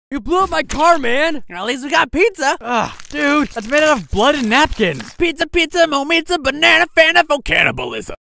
You blew up my car, man! At least we got pizza. Ugh, dude, that's made out of blood and napkins. Pizza, pizza, mo pizza, banana, fan for cannibalism.